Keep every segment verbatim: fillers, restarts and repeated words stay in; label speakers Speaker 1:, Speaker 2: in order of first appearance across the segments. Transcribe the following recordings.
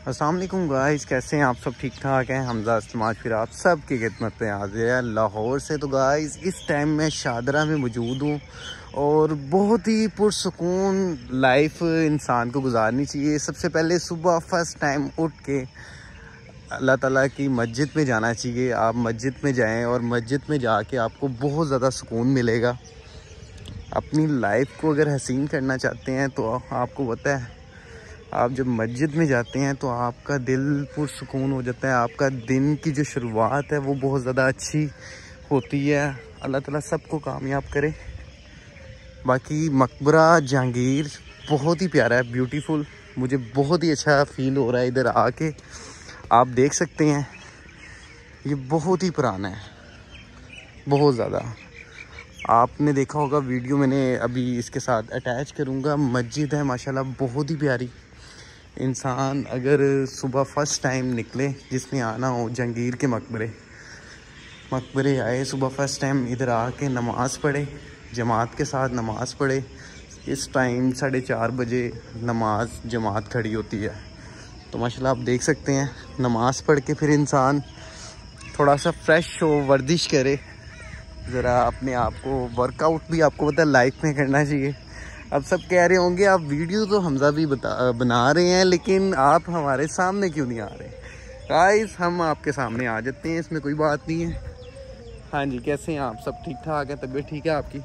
Speaker 1: अस्सलाम वालेकुम गाइस, कैसे हैं आप सब? ठीक ठाक हैं। हमजा इस्तेमाल फिर आप सब की खिदमत में हाजिर है लाहौर से। तो गाइस इस टाइम मैं शादरा में मौजूद हूँ और बहुत ही पुरसुकून लाइफ इंसान को गुजारनी चाहिए। सबसे पहले सुबह फर्स्ट टाइम उठ के अल्लाह ताला की मस्जिद में जाना चाहिए। आप मस्जिद में जाएं और मस्जिद में जाके आपको बहुत ज़्यादा सुकून मिलेगा। अपनी लाइफ को अगर हसीन करना चाहते हैं तो आपको पता है, आप जब मस्जिद में जाते हैं तो आपका दिल पुरसुकून हो जाता है। आपका दिन की जो शुरुआत है वो बहुत ज़्यादा अच्छी होती है। अल्लाह ताला सबको कामयाब करे। बाकी मकबरा जहांगीर बहुत ही प्यारा है, ब्यूटीफुल। मुझे बहुत ही अच्छा फील हो रहा है इधर आके। आप देख सकते हैं ये बहुत ही पुराना है, बहुत ज़्यादा। आपने देखा होगा वीडियो, मैंने अभी इसके साथ अटैच करूँगा। मस्जिद है माशाल्लाह बहुत ही प्यारी। इंसान अगर सुबह फर्स्ट टाइम निकले, जिसने आना हो जहांगीर के मकबरे मकबरे आए, सुबह फर्स्ट टाइम इधर आके नमाज़ पढ़े, जमात के साथ नमाज़ पढ़े। इस टाइम साढ़े चार बजे नमाज जमात खड़ी होती है। तो माशाल्लाह आप देख सकते हैं, नमाज़ पढ़ के फिर इंसान थोड़ा सा फ्रेश हो, वर्जिश करे, ज़रा अपने आप को वर्कआउट भी आपको पता है लाइफ में करना चाहिए। अब सब कह रहे होंगे आप वीडियो तो हमजा भी बता बना रहे हैं, लेकिन आप हमारे सामने क्यों नहीं आ रहे? गाइस हम आपके सामने आ जाते हैं, इसमें कोई बात नहीं है। हाँ जी, कैसे हैं आप? सब ठीक ठाक है? तबीयत ठीक है आपकी?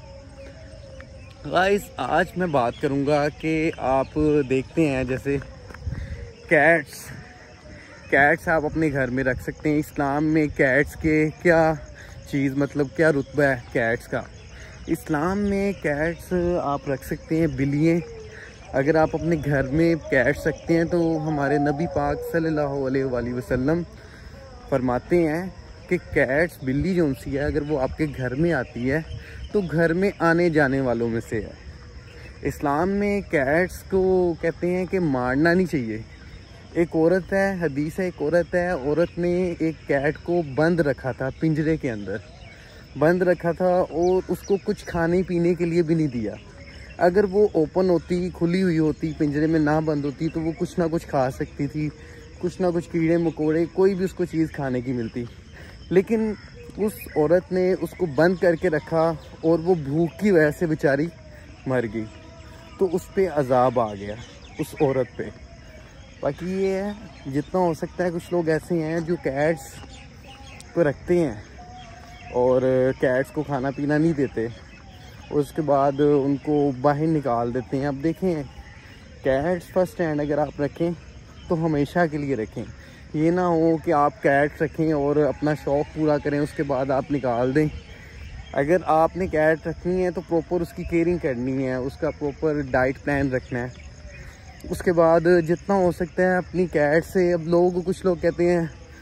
Speaker 1: गाइस आज मैं बात करूँगा कि आप देखते हैं जैसे कैट्स कैट्स आप अपने घर में रख सकते हैं। इस्लाम में कैट्स के क्या चीज़, मतलब क्या रुतबा है कैट्स का? इस्लाम में कैट्स आप रख सकते हैं, बिल्लियाँ। अगर आप अपने घर में कैट्स रखते हैं तो हमारे नबी पाक सल्लल्लाहु अलैहि वसल्लम फरमाते हैं कि कैट्स, बिल्ली जो सी है, अगर वो आपके घर में आती है तो घर में आने जाने वालों में से है। इस्लाम में कैट्स को कहते हैं कि मारना नहीं चाहिए। एक औरत है, हदीस है, एक औरत है, औरत ने एक कैट को बंद रखा था, पिंजरे के अंदर बंद रखा था और उसको कुछ खाने पीने के लिए भी नहीं दिया। अगर वो ओपन होती, खुली हुई होती, पिंजरे में ना बंद होती, तो वो कुछ ना कुछ खा सकती थी, कुछ ना कुछ कीड़े मकोड़े, कोई भी उसको चीज़ खाने की मिलती। लेकिन उस औरत ने उसको बंद करके रखा और वो भूख की वजह से बेचारी मर गई। तो उस पर अजाब आ गया उस औरत पे। बाकी ये है, जितना हो सकता है कुछ लोग ऐसे हैं जो कैट्स को रखते हैं और कैट्स को खाना पीना नहीं देते, उसके बाद उनको बाहर निकाल देते हैं। अब देखें, कैट्स फर्स्ट हैंड अगर आप रखें तो हमेशा के लिए रखें। ये ना हो कि आप कैट्स रखें और अपना शौक़ पूरा करें, उसके बाद आप निकाल दें। अगर आपने कैट रखनी है तो प्रॉपर उसकी केयरिंग करनी है, उसका प्रॉपर डाइट प्लान रखना है। उसके बाद जितना हो सकता है अपनी कैट से, अब लोग कुछ लोग कहते हैं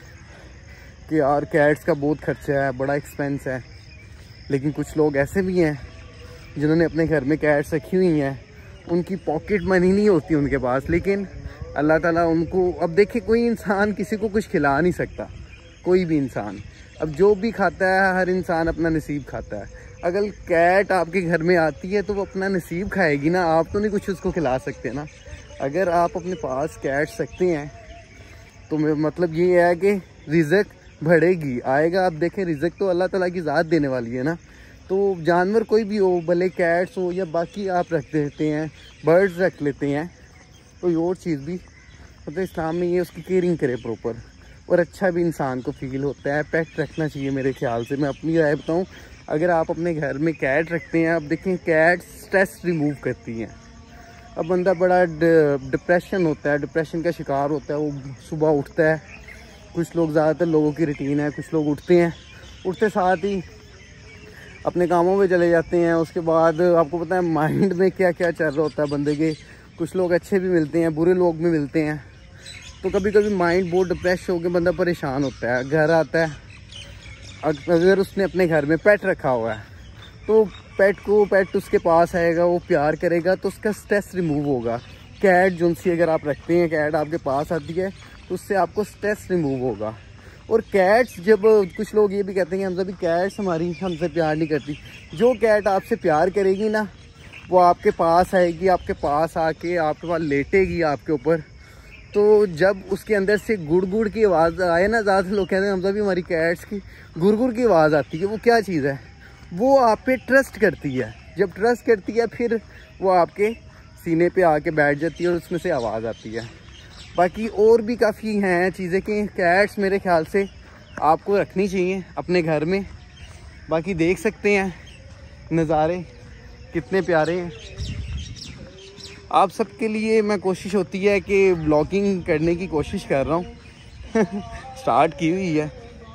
Speaker 1: कि यार कैट्स का बहुत खर्चा है, बड़ा एक्सपेंस है। लेकिन कुछ लोग ऐसे भी हैं जिन्होंने अपने घर में कैट्स रखी हुई हैं, उनकी पॉकेट मनी नहीं होती उनके पास, लेकिन अल्लाह ताला उनको, अब देखिए कोई इंसान किसी को कुछ खिला नहीं सकता, कोई भी इंसान। अब जो भी खाता है, हर इंसान अपना नसीब खाता है। अगर कैट आपके घर में आती है तो वो अपना नसीब खाएगी ना, आप तो नहीं कुछ उसको खिला सकते ना। अगर आप अपने पास कैट्स रखते हैं तो मतलब ये है कि रिज़्क बढ़ेगी, आएगा। आप देखें, रिज़्क तो अल्लाह ताला की ज़ात देने वाली है ना। तो जानवर कोई भी हो, भले कैट्स हो या बाकी आप रख देते हैं, बर्ड्स रख लेते हैं, कोई और चीज़ भी, मतलब इस्लाम में ये उसकी केयरिंग करे प्रॉपर, और अच्छा भी इंसान को फील होता है। पेट रखना चाहिए मेरे ख्याल से। मैं अपनी राय बताऊँ, अगर आप अपने घर में कैट रखते हैं, अब देखें कैट स्ट्रेस रिमूव करती हैं। अब बंदा बड़ा डिप्रेशन होता है, डिप्रेशन का शिकार होता है, वो सुबह उठता है, कुछ लोग, ज़्यादातर लोगों की रूटीन है, कुछ लोग उठते हैं, उठते साथ ही अपने कामों में चले जाते हैं। उसके बाद आपको पता है माइंड में क्या क्या चल रहा होता है बंदे के। कुछ लोग अच्छे भी मिलते हैं, बुरे लोग भी मिलते हैं। तो कभी कभी माइंड बहुत डिप्रेस होकर बंदा परेशान होता है, घर आता है। अगर उसने अपने घर में पेट रखा हुआ है तो पेट को पेट उसके पास आएगा, वो प्यार करेगा, तो उसका स्ट्रेस रिमूव होगा। कैट जो सी अगर आप रखते हैं, कैट आपके पास आती है तो उससे आपको स्ट्रेस रिमूव होगा। और कैट्स, जब कुछ लोग ये भी कहते हैं हमसे भी कैट्स हमारी हमसे प्यार नहीं करती, जो कैट आपसे प्यार करेगी ना वो आपके पास आएगी, आपके पास आके आपके पास लेटेगी आपके ऊपर, तो जब उसके अंदर से गुड़ गुड़ की आवाज़ आए ना, ज़्यादातर लोग कहते हैं हमजा भी हमारी कैट्स की गुड़ गुड़ की आवाज़ आती है। वो क्या चीज़ है? वो आप पे ट्रस्ट करती है। जब ट्रस्ट करती है फिर वो आपके सीने पे आके बैठ जाती है और उसमें से आवाज़ आती है। बाकी और भी काफ़ी हैं चीज़ें कि कैट्स मेरे ख्याल से आपको रखनी चाहिए अपने घर में। बाकी देख सकते हैं नज़ारे कितने प्यारे हैं। आप सबके लिए मैं कोशिश होती है कि ब्लॉगिंग करने की कोशिश कर रहा हूँ स्टार्ट की हुई है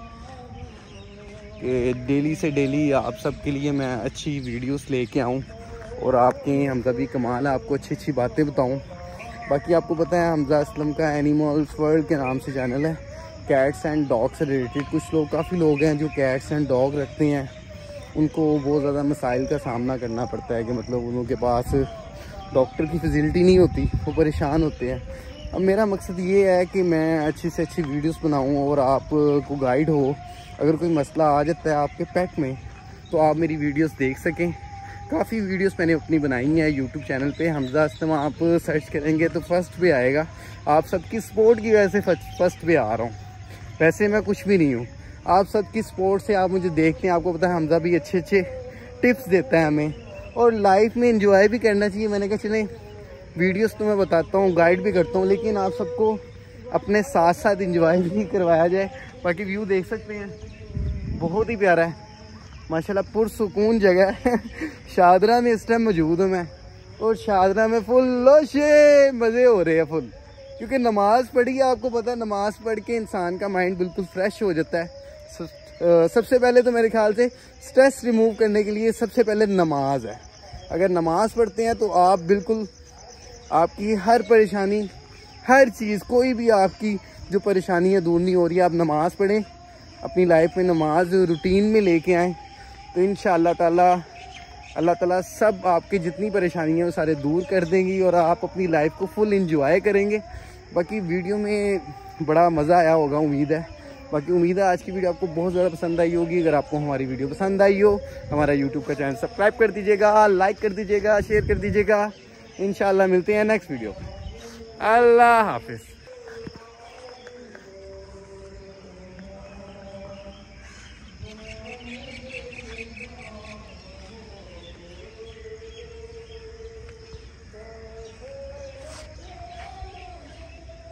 Speaker 1: कि डेली से डेली आप सबके लिए मैं अच्छी वीडियोस लेके आऊँ और आपके हमजा भी कमाल है, आपको अच्छी अच्छी बातें बताऊँ। बाकी आपको पता है हमजा असलम का एनिमल्स वर्ल्ड के नाम से चैनल है, कैट्स एंड डॉग से रिलेटेड। कुछ लोग काफ़ी लोग हैं जो कैट्स एंड डॉग रखते हैं, उनको बहुत ज़्यादा मसाइल का सामना करना पड़ता है कि मतलब उनके पास डॉक्टर की फैसिलिटी नहीं होती, वो परेशान होते हैं। अब मेरा मकसद ये है कि मैं अच्छी से अच्छी वीडियोस बनाऊं और आपको गाइड हो। अगर कोई मसला आ जाता है आपके पेट में तो आप मेरी वीडियोस देख सकें। काफ़ी वीडियोस मैंने अपनी बनाई हैं यूट्यूब चैनल पे, हमजा अस्लम आप सर्च करेंगे तो फर्स्ट पे आएगा। आप सबकी सपोर्ट की वजह से फर्स्ट पे आ रहा हूँ, वैसे मैं कुछ भी नहीं हूँ। आप सबकी सपोर्ट से आप मुझे देखते हैं, आपको पता है हमजा भी अच्छे अच्छे टिप्स देता है हमें, और लाइफ में एंजॉय भी करना चाहिए। मैंने कहा चलें वीडियोस तो मैं बताता हूँ, गाइड भी करता हूँ, लेकिन आप सबको अपने साथ साथ एंजॉय भी करवाया जाए। बाकी व्यू देख सकते हैं, बहुत ही प्यारा है माशाल्लाह, पुरसुकून जगह है। शादरा में इस टाइम मौजूद हूँ मैं, और शादरा में फुल शे मज़े हो रहे हैं फुल, क्योंकि नमाज़ पढ़ी है। आपको पता है नमाज़ पढ़ के इंसान का माइंड बिल्कुल फ्रेश हो जाता है। सबसे पहले तो मेरे ख्याल से स्ट्रेस रिमूव करने के लिए सबसे पहले नमाज है। अगर नमाज पढ़ते हैं तो आप बिल्कुल आपकी हर परेशानी, हर चीज़, कोई भी आपकी जो परेशानी है दूर नहीं हो रही है। आप नमाज पढ़ें, अपनी लाइफ में नमाज रूटीन में लेके आएँ तो इंशाअल्लाह ताला अल्लाह ताला सब आपके जितनी परेशानी है वो सारे दूर कर देंगी और आप अपनी लाइफ को फुल इंजॉय करेंगे। बाकी वीडियो में बड़ा मज़ा आया होगा, उम्मीद है। बाकी उम्मीद है आज की वीडियो आपको बहुत ज़्यादा पसंद आई होगी। अगर आपको हमारी वीडियो पसंद आई हो, हमारा यूट्यूब का चैनल सब्सक्राइब कर दीजिएगा, लाइक कर दीजिएगा, शेयर कर दीजिएगा। इंशाल्लाह मिलते हैं नेक्स्ट वीडियो। अल्लाह हाफिज़।